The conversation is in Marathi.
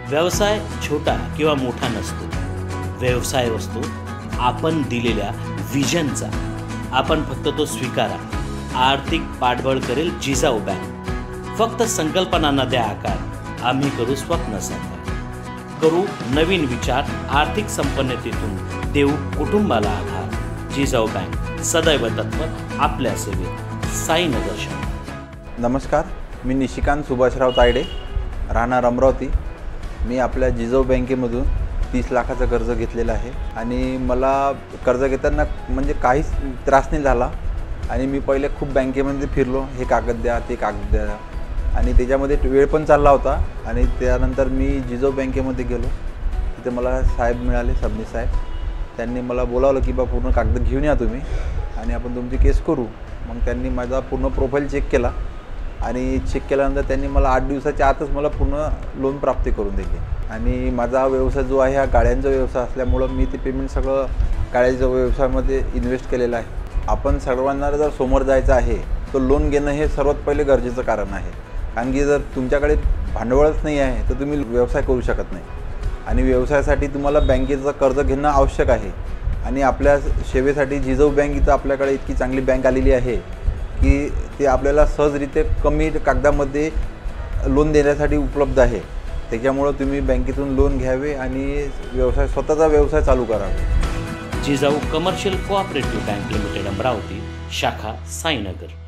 व्यवसाय छोटा किंवा मोठा नसतो, व्यवसाय असतो आपण दिलेल्या विजनचा. आपण फक्त तो स्वीकारा. आर्थिक पाठबळ करेल जिजाऊ बँक. फक्त संकल्पनांना द्या आकार, आम्ही करू स्वप्न साकार. करू नवीन विचार, आर्थिक संपन्नतेतून देऊ कुटुंबाला आधार. जिजाऊ बँक सदैव तत्पर आपल्या सेवेत. साईनगर शहर. नमस्कार, मी निशिकांत सुभाषराव तायडे, राहणार अमरावती. मी आपल्या जिजाऊ बँकेमधून 30 लाखाचं कर्ज घेतलेलं आहे आणि मला कर्ज घेताना म्हणजे काहीच त्रास नाही झाला. आणि मी पहिले खूप बँकेमध्ये फिरलो, हे कागद द्या ते कागद द्या, आणि त्याच्यामध्ये वेळ पण चालला होता. आणि त्यानंतर मी जिजाऊ बँकेमध्ये गेलो. तिथे मला साहेब मिळाले, सबनीस साहेब. त्यांनी मला बोलावलं की बा पूर्ण कागद घेऊन या तुम्ही आणि आपण तुमची केस करू. मग त्यांनी माझा पूर्ण प्रोफाईल चेक केला आणि चेक केल्यानंतर त्यांनी मला 8 दिवसाच्या आतच मला पूर्ण लोन प्राप्ती करून दिली. आणि माझा व्यवसाय जो आहे हा गाड्यांचा व्यवसाय असल्यामुळं मी ते पेमेंट सगळं गाड्याच्या व्यवसायामध्ये इन्व्हेस्ट केलेलं आहे. आपण सर्वांना जर समोर जायचं आहे तर लोन घेणं हे सर्वात पहिले गरजेचं कारण आहे. कारण की जर तुमच्याकडे भांडवलच नाही आहे तर तुम्ही व्यवसाय करू शकत नाही. आणि व्यवसायासाठी तुम्हाला बँकेचं कर्ज घेणं आवश्यक आहे. आणि आपल्या सेवेसाठी जिजाऊ बँक इथं आपल्याकडे इतकी चांगली बँक आलेली आहे की ते आपल्याला सहजरित्या कमी कागदामध्ये लोन देण्यासाठी उपलब्ध आहे. त्याच्यामुळं तुम्ही बँकेतून लोन घ्यावे आणि स्वतःचा व्यवसाय चालू करावा. Jijau commercial cooperative bank limited, Amravati, शाखा साईनगर.